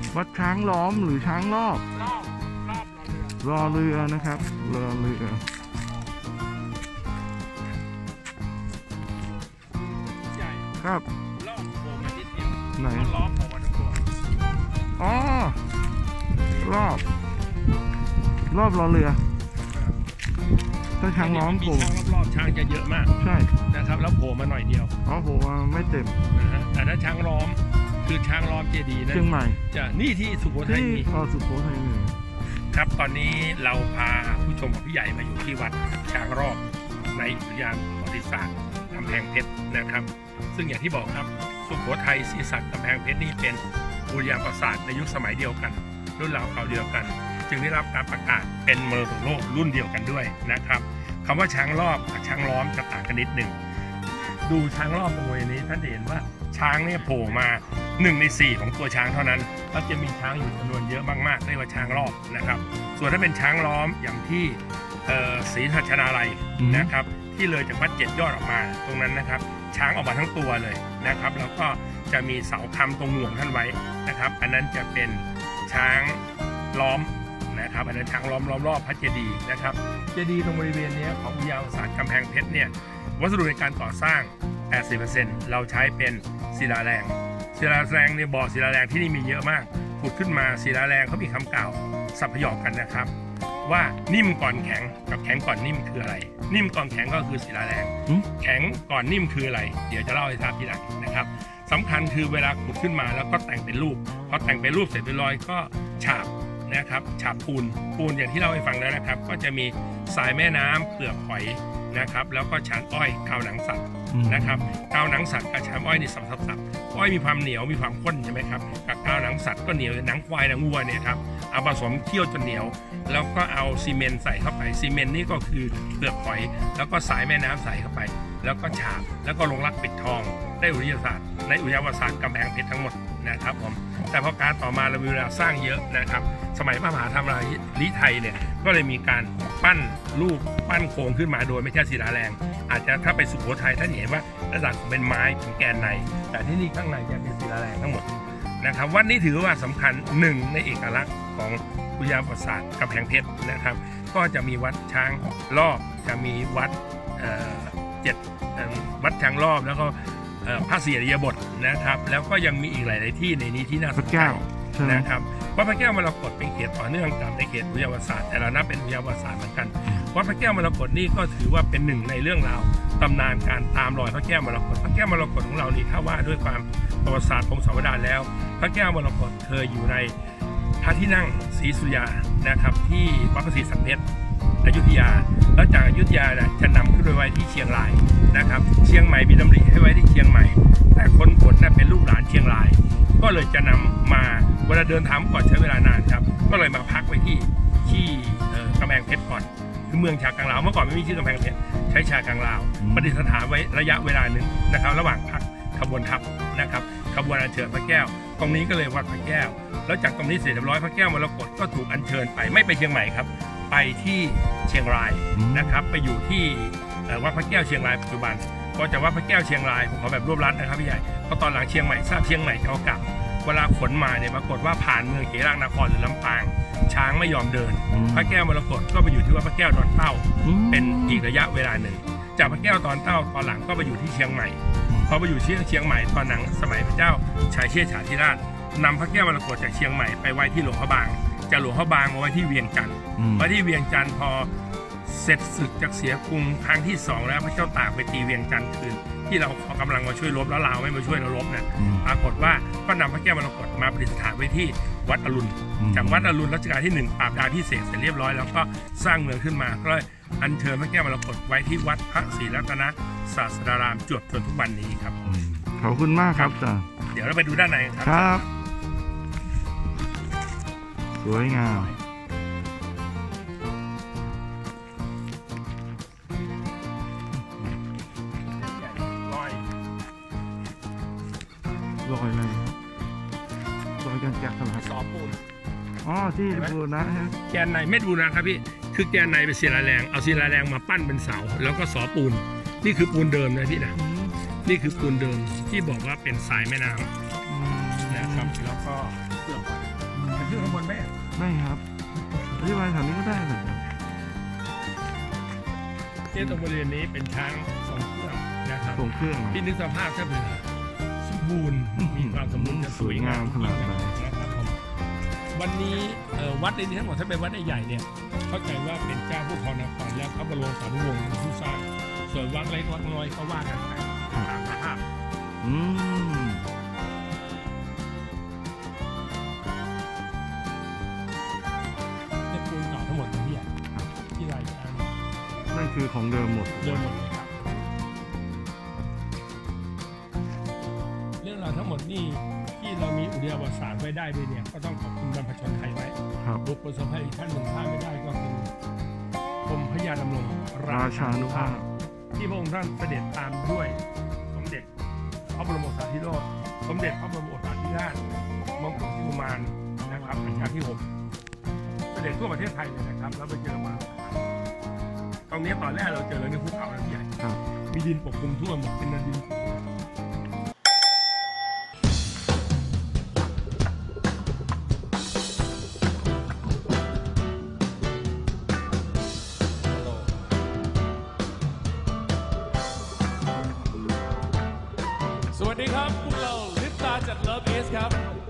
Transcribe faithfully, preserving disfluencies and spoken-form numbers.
วัดช้างล้อมหรือช้างรอบรอบรอบรอเรือนะครับรอเรือใหญ่ครับรอบโผล่มานิดเดียวไหนล้อมโผล่มาทั้งตัวอ๋อรอบรอบรอเรือถ้าช้างล้อมโผล่ช้างรอบๆช้างจะเยอะมากใช่นะครับแล้วโผล่มาหน่อยเดียวอ๋อโผล่มาไม่เต็มนะฮะแต่ถ้าช้างล้อมคือช้างล้อมเจดีย์นะเชียงใหม่จะนี่ที่สุโขทัยมีอ๋อสุโขทัยมีครับตอนนี้เราพาผู้ชมกับพี่ใหญ่มาอยู่ที่วัดช้างรอบในอุทยานประวัติศาสตร์กำแพงเพชรนะครับซึ่งอย่างที่บอกครับสุโขทัยศรีสัตว์กำแพงเพชรนี่เป็นอุทยานประวัติศาสตร์ในยุคสมัยเดียวกันรุ่นราวคราวเดียวกันจึงได้รับการประกาศเป็นมรดกโลกรุ่นเดียวกันด้วยนะครับคำว่าช้างรอบกับช้างล้อมจะต่างกันนิดหนึ่งดูช้างรอบตรงบริเวณนี้ท่านเห็นว่าช้างเนี่ยโผล่มาหนึ่งในสี่ของตัวช้างเท่านั้นก็จะมีช้างอยู่จำนวนเยอะมากๆเรียกว่าช้างรอบนะครับส่วนถ้าเป็นช้างล้อมอย่างที่ศรีสัชนาลัยนะครับที่เลยจากวัดเจ็ดยอดออกมาตรงนั้นนะครับช้างออกมาทั้งตัวเลยนะครับแล้วก็จะมีเสาค้ำตรงงวงท่านไว้นะครับอันนั้นจะเป็นช้างล้อมนะครับอันนั้นช้างล้อมล้อมรอบพระเจดีย์นะครับเจดีย์ตรงบริเวณนี้ของอุทยานประวัติศาสตร์กำแพงเพชรเนี่ยวัสดุในการก่อสร้าง แปดสิบเปอร์เซ็นต์ เราใช้เป็นศิลาแรงศิลาแรงในบ่อศิลาแรงที่นี่มีเยอะมากขุดขึ้นมาศิลาแรงเขามีคำกล่าวสัพยอกกันนะครับว่านิ่มก่อนแข็งกับแข็งก่อนนิ่มคืออะไรนิ่มก่อนแข็งก็คือศิลาแรงแข็งก่อนนิ่มคืออะไรเดี๋ยวจะเล่าให้ทราบทีหลังนะครับสำคัญคือเวลาขุดขึ้นมาแล้วก็แต่งเป็นรูปพอแต่งเป็นรูปเสร็จเรียบร้อยก็ฉาบนะครับฉาบปูนปูนอย่างที่เล่าให้ฟังแล้วนะครับก็จะมีทรายแม่น้ำเปลือกหอยนะครับแล้วก็ฉานอ้อยกาวหนังสัตว์นะครับกาวหนังสัตว์กับฉานอ้อยนี่สับสับสับอ้อยมีความเหนียวมีความข้นใช่ไหมครับกับกาวหนังสัตว์ก็เหนียวหนังควายหนังวัวเนี่ยครับเอาผสมเคี่ยวจนเหนียวแล้วก็เอาซีเมนต์ใส่เข้าไปซีเมนต์นี่ก็คือเปลือกหอยแล้วก็สายแม่น้ำใส่เข้าไปแล้วก็ฉาบแล้วก็ลงรักปิดทองได้อุทยานศาสตร์ในอุทยานประวัติศาสตร์กำแพงเพชรทั้งหมดนะครับผมแต่พอการต่อมาเรามีเวลาสร้างเยอะนะครับสมัยพระมหาธรรมราชลิไทยเนี่ยก็เลยมีการปั้นรูปปั้นโครงขึ้นมาโดยไม่ใช่ศิลาแรงอาจจะถ้าไปสุโขทัยท่านเห็นว่าลักษณะเป็นไม้เป็นแกนในแต่ที่นี่ข้างในจะเป็นศิลาแรงทั้งหมดนะครับวัดนี้ถือว่าสำคัญหนึ่งในเอกลักษณ์ของอุทยานประวัติศาสตร์กำแพงเพชรนะครับก็จะมีวัดช้างรอบจะมีวัดเจ็ดวัดช้างรอบแล้วก็พระศรีอริยบทนะครับแล้วก็ยังมีอีกหลายๆที่ในนี้ที่น่าสนใจนะครับวัดพระแก้วมรกตเป็นเขตต่อเนื่องกับในเขตอุทยานประวัติศาสตร์แต่เรานับเป็นอุทยานประวัติศาสตร์เหมือนกันวัดพระแก้วมรกตนี่ก็ถือว่าเป็นหนึ่งในเรื่องราวตำนานการตามรอยพระแก้วมรกตพระแก้วมรกตของเรานี่ถ้าว่าด้วยความประวัติศาสตร์พงศาวดารแล้วพระแก้วมรกตเคยอยู่ในพระที่นั่งศรีสุริยานะครับที่วัดพระศรีสันเพชรอยุธยาแล้วจากอยุธยาจะนำขึ้นไปไว้ที่เชียงรายนะครับเชียงใหม่มีดำริให้ไว้ที่เชียงใหม่แต่คนขนน่ะเป็นลูกหลานเชียงรายก็เลยจะนำมาเวลาเดินทางก่อนใช้เวลานานครับก็เลยมาพักไว้ที่ที่กำแพงเพชรก่อนคือเมืองชากังลาวเมื่อก่อนไม่มีชื่อกำแพงเพชรใช้ชากังลาวประดิษฐานไว้ระยะเวลาหนึ่งนะครับระหว่างพักขบวนทัพนะครับขบวนอัญเชิญพระแก้วตรงนี้ก็เลยวัดพระแก้วแล้วจากตรงนี้เสร็จเรียบร้อยพระแก้วมรกตก็ถูกอัญเชิญไปไม่ไปเชียงใหม่ครับไปที่เชียงรายนะครับไปอยู่ที่วัดพระแก้วเชียงรายปัจจุบันก็จะวัดพระแก้วเชียงรายผมขอแบบรวบรัดนะครับพี่ใหญ่เพราะตอนหลังเชียงใหม่ทราบเชียงใหม่จะเอากลับเวลาขนมาเนี่ยปรากฏว่าผ่านเมืองเขลังนครหรือลำปางช้างไม่ยอมเดินพระแก้วมรกตก็ไปอยู่ที่วัดพระแก้วดอนเต้าเป็นอีกระยะเวลาหนึ่งจากพระแก้วดอนเต้าตอนหลังก็ไปอยู่ที่เชียงใหม่พอไปอยู่ที่เชียงใหม่ตอนหลังสมัยพระเจ้าชายเชษฐาธิราชนำพระแก้วมรกตจากเชียงใหม่ไปไว้ที่หลวงพระบางจากหลวงพระบางมาไว้ที่เวียงจันทร์ไว้ที่เวียงจันทร์พอเสร็จศึกจากเสียกรุงครั้งที่สองแล้วพระเจ้าตากไปตีเวียงจันทร์คืนที่เราขอกำลังมาช่วยรบแล้วลาวไม่มาช่วยเรารบเนี่ยปรากฏว่าก็นำพระแก้วมรกตมาประดิษฐานไว้ที่วัดอรุณจากวัดอรุณรัชกาลที่หนึ่งปราบดาพิเศษเสร็จเรียบร้อยแล้วก็สร้างเมืองขึ้นมาก็อัญเชิญพระแก้วมรกตไว้ที่วัดพระศรีรัตนศาสดารามจวบจนทุกวันนี้ครับขอบคุณมากครับจ้ะเดี๋ยวเราไปดูด้านในครับครับสวยงามลอยอะไรลอยกันแกะสลักสอปูนอ๋อที่บูนะฮะแกนในเม็ดบูนะครับพี่คือแกนในเป็นศิลาแรงเอาศิลาแรงมาปั้นเป็นเสาแล้วก็สอปูนนี่คือปูนเดิมนะพี่นะนี่คือปูนเดิมที่บอกว่าเป็นทรายแม่น้ำนะครับแล้วก็เปลือกหอยขึ้นข้างบนไหมได้ครับอธิบายแถวนี้ก็ได้เลยครับที่ตรงบริเวณนี้เป็นช้างทรงเครื่องนะครับส่งเครื่องที่นึกสภาพถ้าเป็นสมบูรณ์มีความสมบูรณ์จะสวยงามขนาดไหนนะครับผมวันนี้วัดในนี้ทั้งหมดถ้าเป็นวัดใหญ่เนี่ยเข้าใจว่าเป็นเจ้าผู้ครองนครและพระบรมสารีวงศ์ผู้สร้างส่วนวัดเล็กวัดน้อยก็ว่ากันไปตามสภาพอืมเนี่ยปูนเก่าทั้งหมดเลยที่ใหญ่ที่รายการนั่นคือของเดิมหมดเดินหมดเลยครับเรื่องราวทั้งหมดนี่ที่เรามีอุทยานประวัติศาสตร์ไว้ได้ด้วยเนี่ยก็ต้องขอบคุณบรรพชนไทยไว้ครับบุคคลสำคัญอีกท่านหนึ่งพลาดไม่ได้ก็คือกรมพระยาดำรงราชานุภาพที่พระองค์ท่านเสด็จตามด้วยสมเด็จพระบรมโอรสาธิโรจน์สมเด็จพระบรมโอรสาธิราชมงกุฎกุมารนะครับรัชกาลที่หกเสด็จทั่วประเทศไทยเลยนะครับแล้วไปเจอมาตรงนี้ตอนแรกเราเจอเลยในภูเขาใหญ่ครับมีดินปกคลุมทั่วหมดเป็นดินสวัสดีครับพวกเราลิปตาจากเลิฟเอสครับ